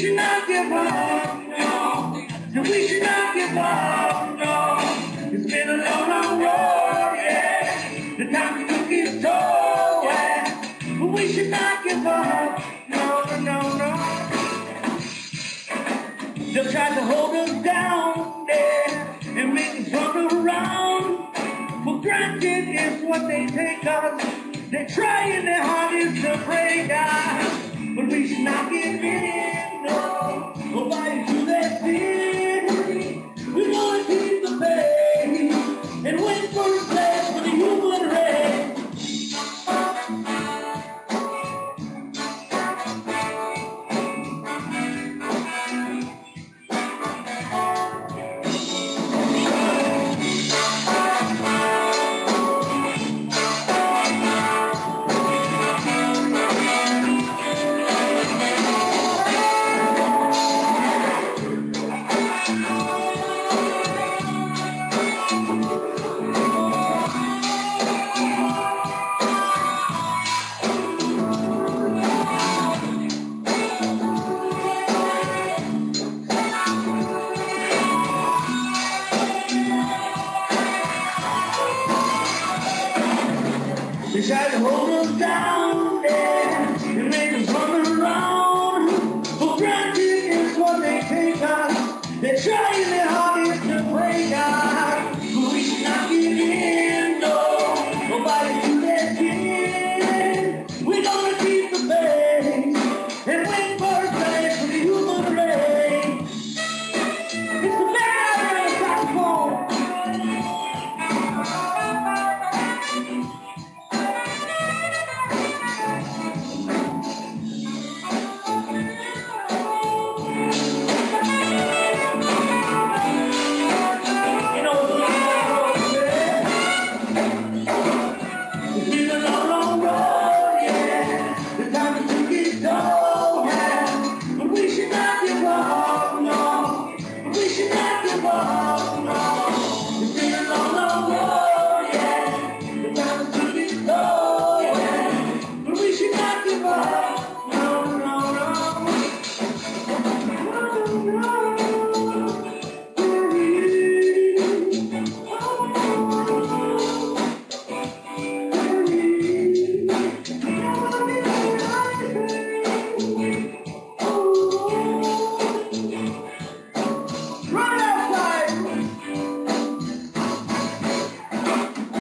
should not give up, no. No, we should not give up, no. It's been a long, long road, yeah. The time took its toll, yeah. But we should not give up, no, no, no, no. They'll try to hold us down, yeah, and make us run around. For granted is what they take us. They're trying their hardest to break us. But we should not give in, no. Nobody to that thing. We're gonna keep the faith and wait for a place for the human race. They try to hold us down, yeah, and make us run around. For granted is what they take us. They're trying